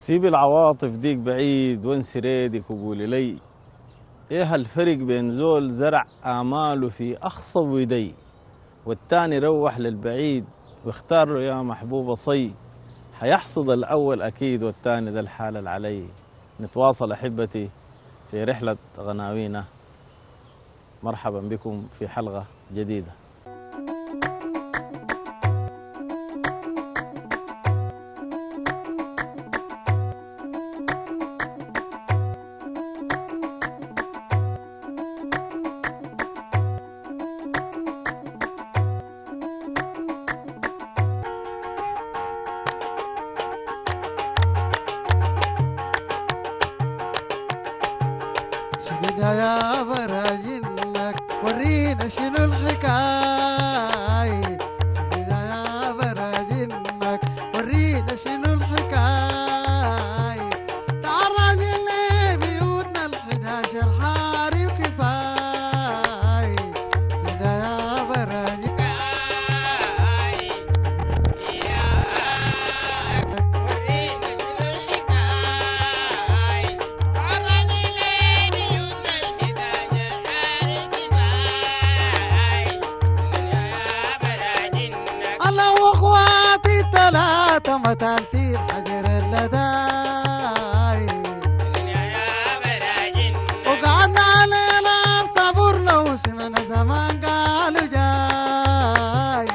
سيب العواطف ديك بعيد وانسي ريدك وقولي لي ايه الفرق بين زول زرع آماله في أخصب يدي والتاني روح للبعيد واختار له يا محبوبة صي. حيحصد الأول أكيد والتاني ذا الحال علي. نتواصل أحبتي في رحلة غناوينا. مرحبا بكم في حلقة جديدة. يا براجنك ورينا شنو الحكاية. سيدنا يا براجنك ورينا شنو الحكاية. تعرض لي بيوتنا ال11 حاري وكفاية. سيدنا يا براجنك ورينا شنو الحكاية. تعرض ثلاثة متارسيل حجر اللداي. وقعدنا علينا صبرنا وسمعنا زمان قالوا جاي.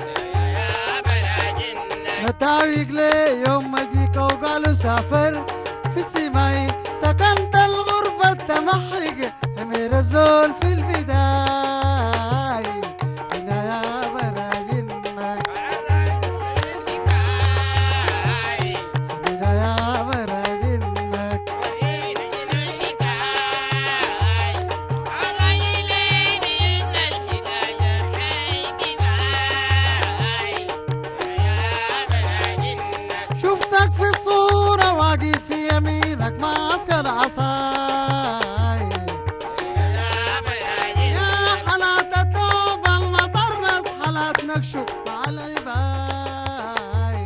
نتاويق لي يوم ما جيك وقالوا سافر في السماي. سكنت الغرفة تمحق حمير الزول في البداي. شفتك في الصورة واقف في يمينك ماسك العصاي. يا حالات الطوب المطر ناس حالات نكشو مع العباي.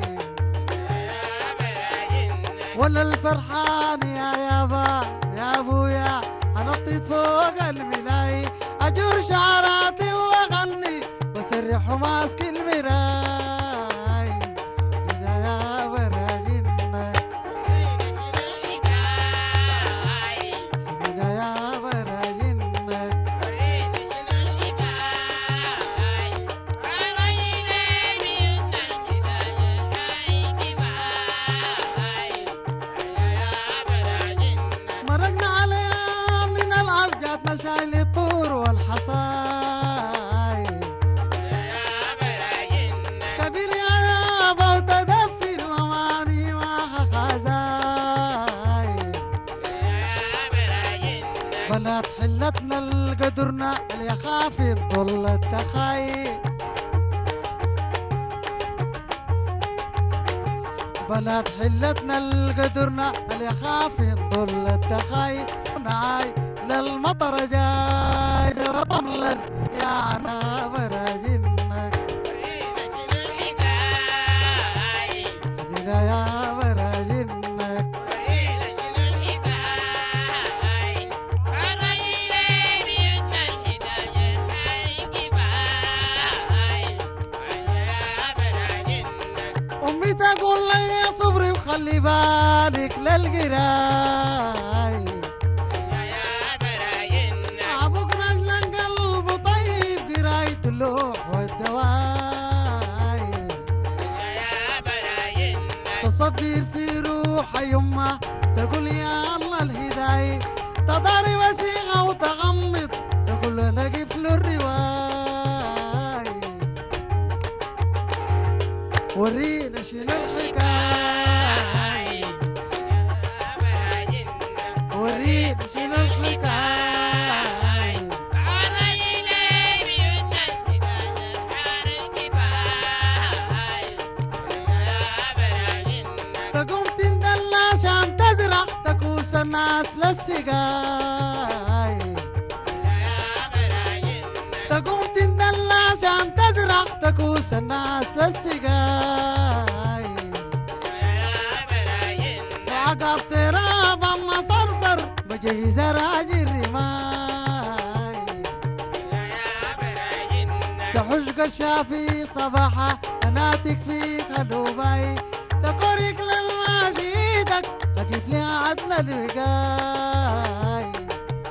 ولا الفرحان يا يابا يا ابويا انطيت فوق الملاي. اجور شعراتي واغني واسرح وماسك المراي. شايل الطور والحصاي. كبير يا يابا وتدفي الأماني معها خزاي. بنات حلتنا القدرنا اللي يخاف يضل التخاي. بنات حلتنا القدرنا اللي يخاف يضل التخاي. نعاي للمطر جاي رملا يا عنا براجنك. ورينا شنو الحكاية. سيدنا يا براجنك ورينا شنو الحكاية. ورينا بيوتنا ال11 حاري كفاية. يا براجنك أمي تقول لي صبري وخلي بالك للقراي. اللوح والدواي. تصبر في روح يمه تقول يا الله الهداية. تضاري وشيغة وتغمض تقول نقف له الرواي. ورينا شنو الحكاية. ورينا شنو الحكاية. تكوس الناس للسقاي. تقوم تندلع عشان تزرع تكوس الناس للسقاي. عقب تراب اما صرصر بجهز راجي الرماي تحشق الشافي صباحة انا تكفيك هدوباي تكوريك للماشي ايدك تكيف لي عدل الوقاي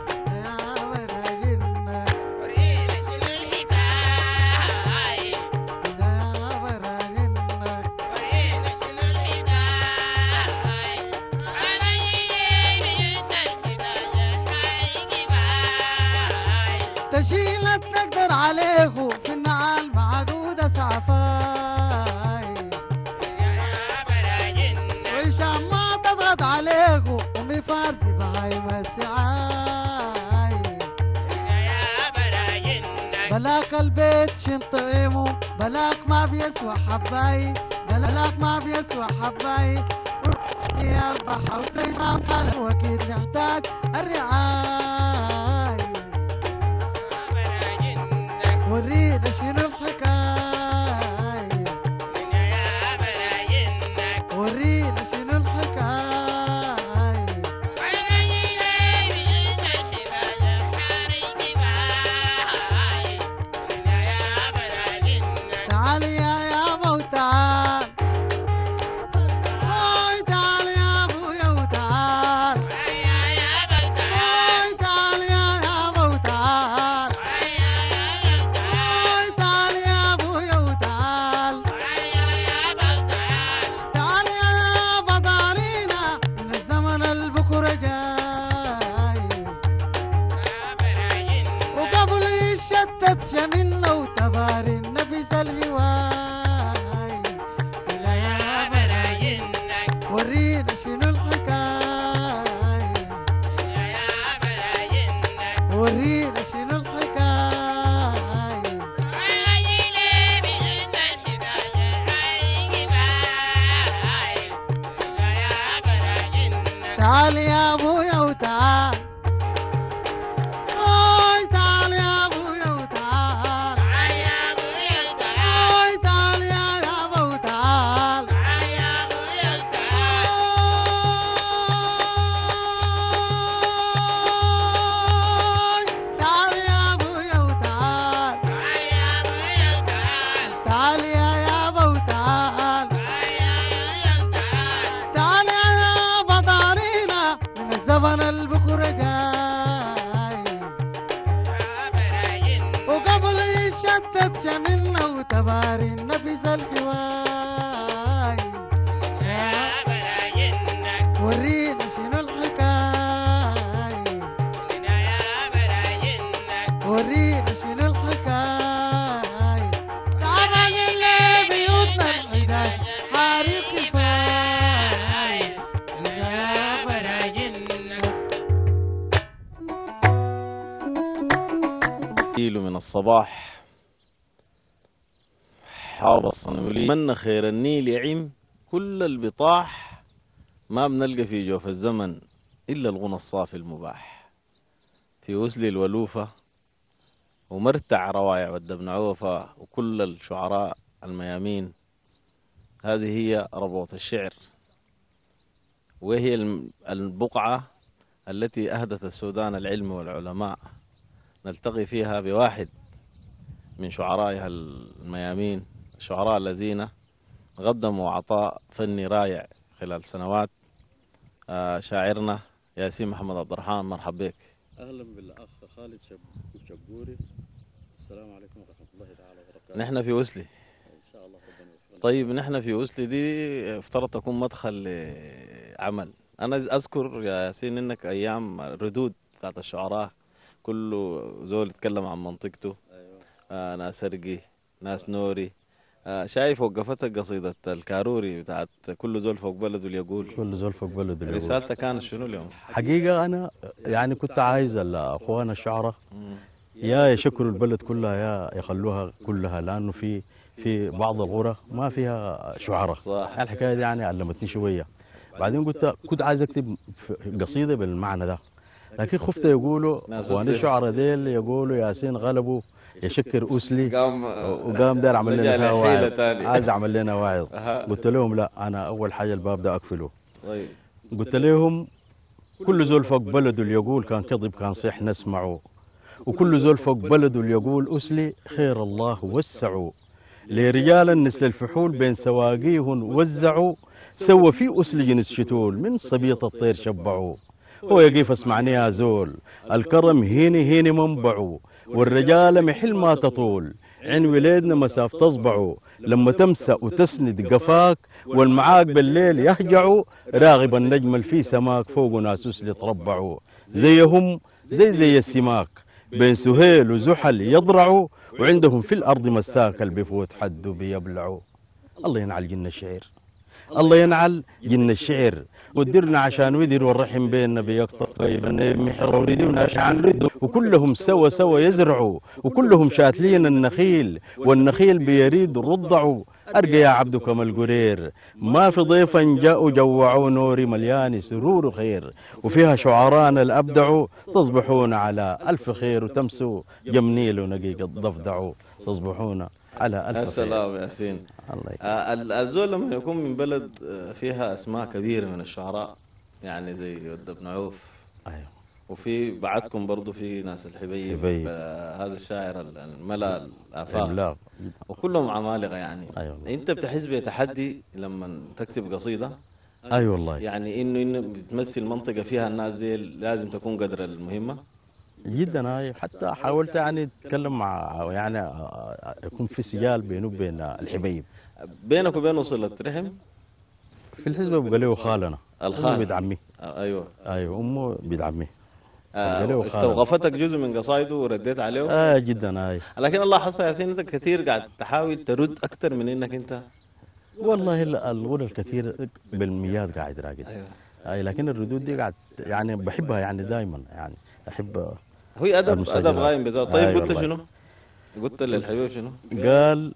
تشيلت تقدر عليكو في النعال معقودة سعفاي وإيشام ما تضغط عليكو أمي فارسي بهاي مسعاي بلاك البيت شنطعيمو بلاك ما بيسوى حباي بلاك ما بيسوى حباي يا بحر وسيما قال وأكيد نحتاج الرعاية ورينا شنو الحكاية ورينا شنو الحكاية تعال يا يابا وتعال تعال يا ابويا وتعال تعال يا يابا وتعال تعال يا ابويا وتعال تعال يا يابا دارينا من الزمن البكرة جاي وقبل يشتت شمنا وتباري النفس الهواي يا براينك ورينا شنو الحكاية ورينا شنو الحكاية تعال يا ابويا وتعال تعال يا ابويا وتعال تعال يا يابا وتعال تعال يا ابويا وتعال تعال يا يابا وتعال تعال يا يابا دارينا من الزمن البكرة جاي وقبل يشتت شملنا وتباري النفس الهواي ورينا شنو الحكاية ورينا شنو الحكاية تعال اللي بيوتنا الحداش حريق كفاية يا براجلنا كيلو من الصباح حاب الصنولي من خير النيل يعم كل البطاح ما بنلقى في جوف الزمن إلا الغنى الصافي المباح في وسلي الولوفة ومرتع روايع ود بن عوفة وكل الشعراء الميامين. هذه هي ربوة الشعر وهي البقعة التي أهدت السودان العلم والعلماء نلتقي فيها بواحد من شعرائها الميامين الشعراء الذين قدموا عطاء فني رائع خلال سنوات. شاعرنا ياسين محمد عبد الرحمن مرحبا بك. اهلا بالاخ خالد شبوري. السلام عليكم ورحمه الله تعالى وبركاته. نحن في وسلي ان شاء الله ربنا يوفقنا. طيب نحن في وسلي دي افترض تكون مدخل لعمل. انا اذكر يا ياسين انك ايام ردود بتاعت الشعراء كله زول يتكلم عن منطقته. ايوه ناس سرقي ناس نوري. شايف وقفتك قصيدة الكاروري بتاعت كل زول فوق بلده اللي يقول كل زول فوق بلده اللي يقول. رسالتك كانت شنو اليوم؟ حقيقة أنا يعني كنت عايز الأخوان الشعراء يا يشكروا البلد كلها يا يخلوها كلها، لأنه في بعض القرى ما فيها شعراء. صح. الحكاية دي يعني علمتني شوية. بعدين كنت عايز أكتب قصيدة بالمعنى ده، لكن خفت يقولوا أخوان الشعراء ديل يقولوا ياسين غلبوا يشكر أسلي وقام داير عمل لنا فيها واعظ، عايز أعمل لنا واعظ. قلت لهم لا، أنا أول حاجة الباب ده أقفله. طيب قلت لهم كل زول فوق بلده اللي يقول كان كذب كان صيح نسمعه، وكل زول فوق بلده اللي يقول أسلي خير الله وسعوا، لرجالا نسل الفحول بين سواقيهن وزعوا، سوى في أسلي جنس شتول من صبيط الطير شبعوا. هو يقيف اسمعني يا زول الكرم هيني منبعه، والرجال محل ما تطول عين ولادنا مساف تصبعوا، لما تمسى وتسند قفاك والمعاق بالليل يهجعوا، راغب النجم في سماك فوق ناس أسلي تربعوا، زيهم زي السماك بين سهيل وزحل يضرعوا، وعندهم في الأرض مساك بفوت حد بيبلعوا. الله ينعل جن الشعر، الله ينعل جن الشعر، ودرنا عشان ودر والرحم بيننا بيقطع طيبا محر وردنا عشان رد، وكلهم سوا يزرعوا، وكلهم شاتلين النخيل والنخيل بيريد رضعوا. أرجع يا عبد كما القرير ما في ضيفا جاءوا جوعوا، نوري مليان سرور وخير، وفيها شعرانا الأبدعوا، تصبحون على ألف خير وتمسوا جمنيل ونقيق الضفدعوا، تصبحون على ألف خير. سلام ياسين. الزول لما يكون من بلد فيها أسماء كبيرة من الشعراء يعني زي ود بن عوف، أيوه، وفي بعدكم برضو في ناس الحبيب، هذا الشاعر الملا الآفاق، وكلهم عمالقة يعني. أيوة. أنت بتحس بتحدي لما تكتب قصيدة؟ أي والله، يعني إنه بتمثل منطقة فيها الناس دي لازم تكون قدر المهمة جدا. هاي حتى حاولت يعني اتكلم مع يعني يكون في سجال بينه وبين الحبيب. بينك وبينه صلة رحم؟ في الحزب بيبقى له خالنا، الخال بيد عمي. ايوه امه بيد عمي. استوقفتك جزء من قصايده ورديت عليه؟ جدا. هاي لكن الله حصل ياسين انت كثير قاعد تحاول ترد اكثر من انك انت. والله الغنى الكثير بالميات قاعد راقد. ايوه. لكن الردود دي قاعد يعني بحبها يعني دائما يعني احب. هو ادب غايم بذاته. طيب قلت شنو؟ قلت للحبيب شنو؟ قال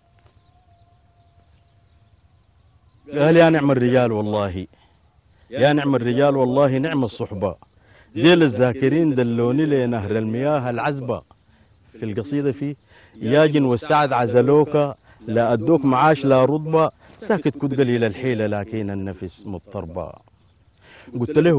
يا نعم الرجال والله، يا نعم الرجال والله نعم الصحبة، ديل الذاكرين دلوني لنهر المياه العذبة. في القصيدة فيه ياجن والسعد عزلوك، لا أدوك معاش لا رطبة، ساكت كنت قليل الحيلة لكن النفس مضطربة. قلت له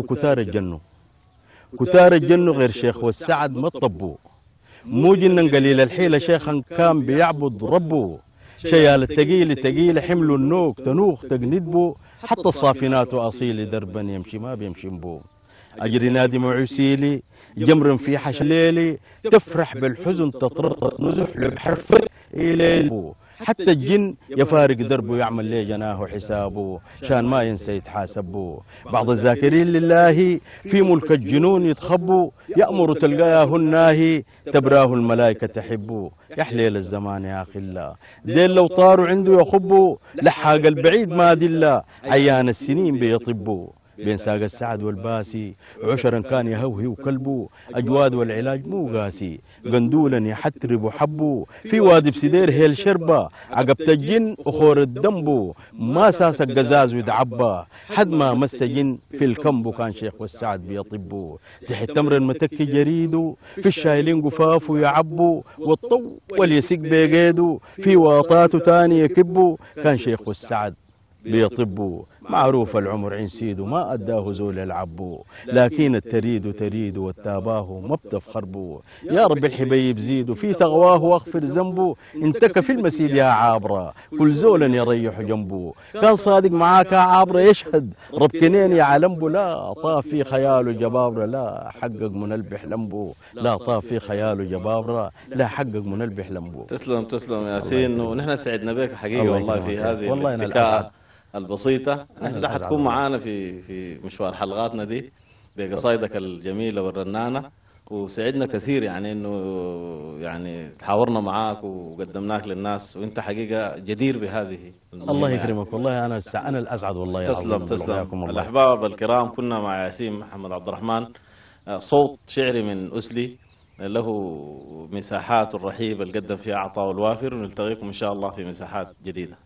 كتار الجن غير شيخ والسعد ما طبوا، مو جن قليل الحيلة شيخا كان بيعبد ربه، شيال التقيل تقيل حمل النوك تنوخ تقندبو، حتى الصافنات أصيل دربا يمشي ما بيمشي بو، أجري نادم عسيلي جمر في حش ليلي، تفرح بالحزن تطرطط نزح بحرف إليل، حتى الجن يفارق دربه يعمل لي جناه حسابه، شان ما ينسى يتحاسبه. بعض الذاكرين لله في ملك الجنون يتخبوا، يأمر تلقاه الناهي تبراه الملائكة تحبه. يا حليل الزمان يا أخي الله، ديل لو طاروا عنده يخبوا، لحاق البعيد ما دلا عيان السنين بيطبوا. بين ساق السعد والباسي عشرا كان يهوهي وكلبه، أجواد والعلاج مو قاسي قندولا يحترب وحبه، في وادي بسدير هيل شربة عقبت الجن أخور الدنبو، ما ساس القزاز ويدعبه حد ما مس جن في الكمبو، كان شيخ والسعد بيطبه. تحت تمر المتكي جريده في الشايلين قفافه يعبوا، والطول يسق بيقيده في واطاته تاني يكبه، كان شيخ والسعد بيطبوا. معروف العمر عين سيده ما أداه زول العبو، لكن التريد تريد والتاباه ما بتفخربو. يا رب الحبيب زيدوا في تغواه واغفر ذنبه، انتك في المسيد يا عابرة كل زول يريح جنبه، كان صادق معاك يا عابرة يشهد رب كنين يا علمبو، لا طاف في خياله جبابرة لا حقق من البحلمبو، لا طاف في خياله جبابرة لا حقق من البحلمبو. تسلم ياسين، ونحن سعدنا بك حقيقة والله في هذه الابتكاء البسيطة. نحن حتكون معانا في مشوار حلقاتنا دي بقصايدك الجميلة والرنانة، وسعدنا كثير يعني انه يعني تحاورنا معاك وقدمناك للناس، وانت حقيقة جدير بهذه المهمة. الله يكرمك والله انا الاسعد والله. تسلم. الاحباب الكرام، كنا مع ياسين محمد عبد الرحمن، صوت شعري من أسلي له مساحات الرحيبة اللي قدم فيها عطاء الوافر، ونلتقيكم ان شاء الله في مساحات جديدة.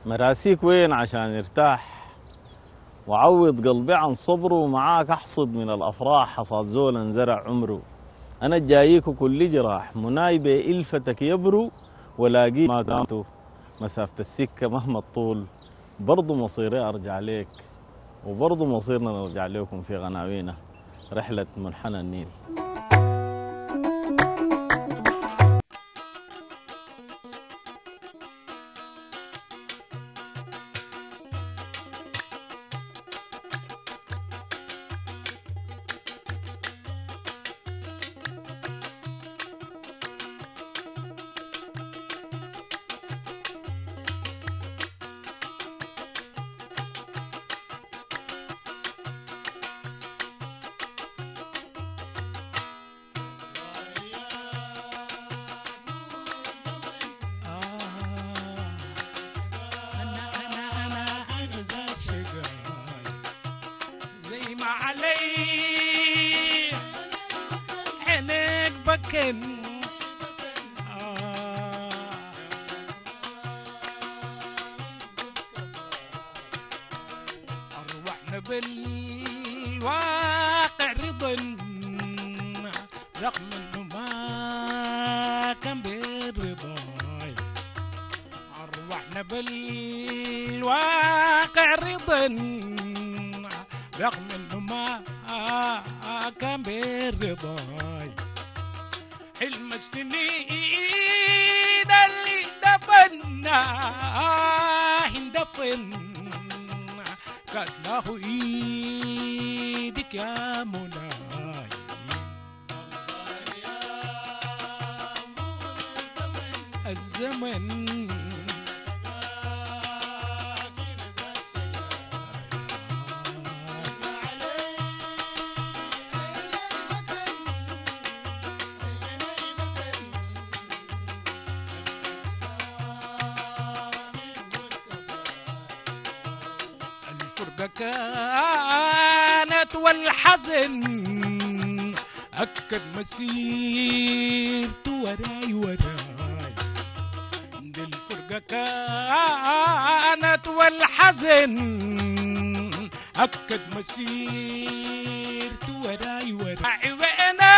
مراسيك وين عشان يرتاح وعوض قلبي عن صبره، ومعاك أحصد من الأفراح حصاد زول انزرع عمره. أنا جايك كل جراح منايبة إلفتك يبرو، ولاقي ما دامته مسافة السكة مهما الطول، برضو مصيري أرجع ليك، وبرضو مصيرنا نرجع لكم في غناوينا رحلة منحنى النيل. أروحنا بالواقع رضا رغم إنه ما كان بالرضا. أروحنا بالواقع رضا رغم إنه ما كان بالرضا. حلم السنين اللي دفناه اندفن، قد له ايدك يا مولاي. الزمن كانت والحزن أكد مسيرته وراي وراي. دي الفرقة كانت والحزن أكد مسيرته وراي وراي. وأنا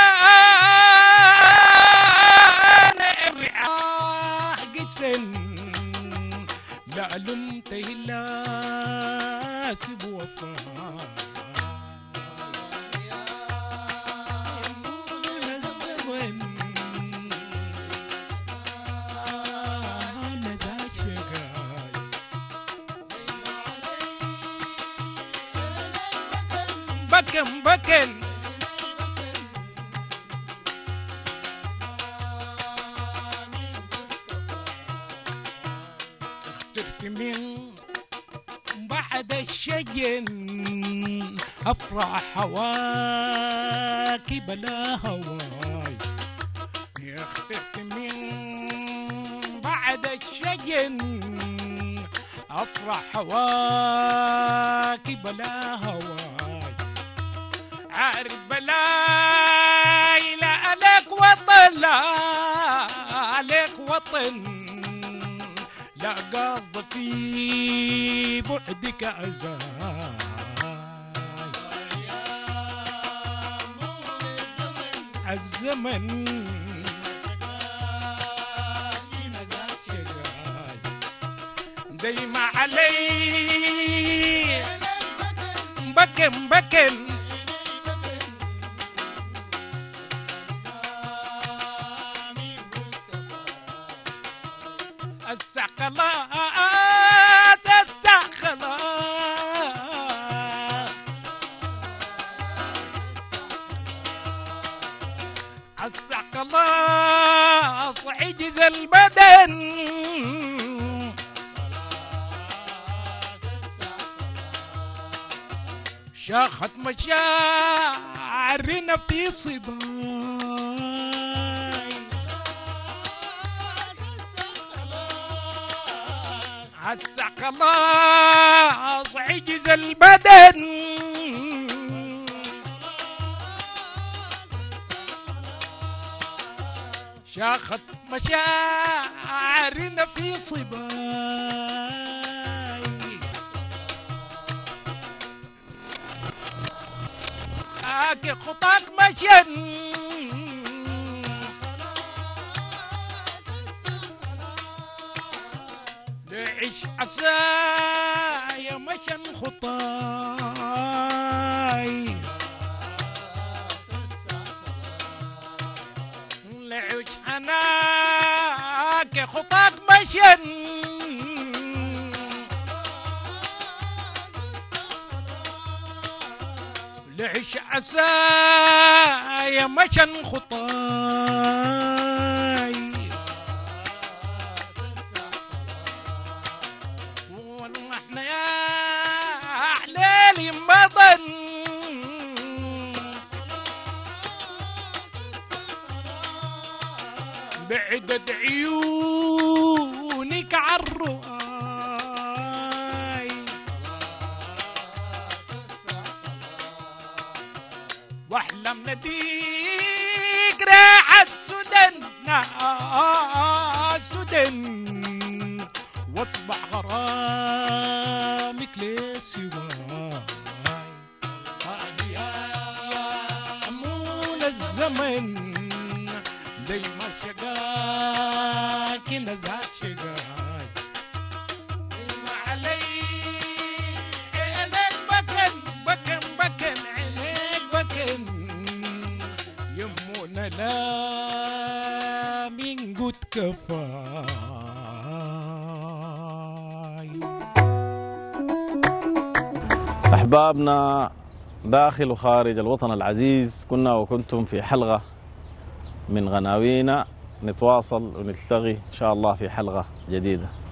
قسن لا لمت إلا سب وفاء. الزمن أنا ذا شقاي بكم بكم اخترت من بعد الشجن أفرح هواكي بلا هواي. يا اخترت من بعد الشجن أفرح هواكي بلا هواي. عارف بلاي لا عليك وطن، لا عليك وطن، لا قصد في بعدك عزاي. الزمن زي ما علي بكم بكم السقلات السقلات السقلات عجز البدن شاخت مشاعرنا في صباي. السقلاص عجز البدن شاخت مشاعرنا في صباي. خطاك مشين لعش عسايا مشن خطاي لعش حناك خطاك مشن لعش عسايا مشن خطاي والله احنا يا حلالي مضن بعدد عيونك عالرؤاي واحلم نديك راح السودان السودان واصبح غرامك لسواي يا امون الزمن زي ما شقاك نزاك شقاي ما علي عينك بكن بكن بكن عينك بكن يمونا لا من قد كفاي. أحبابنا داخل وخارج الوطن العزيز، كنا وكنتم في حلقة من غناوينا، نتواصل ونلتقي إن شاء الله في حلقة جديدة.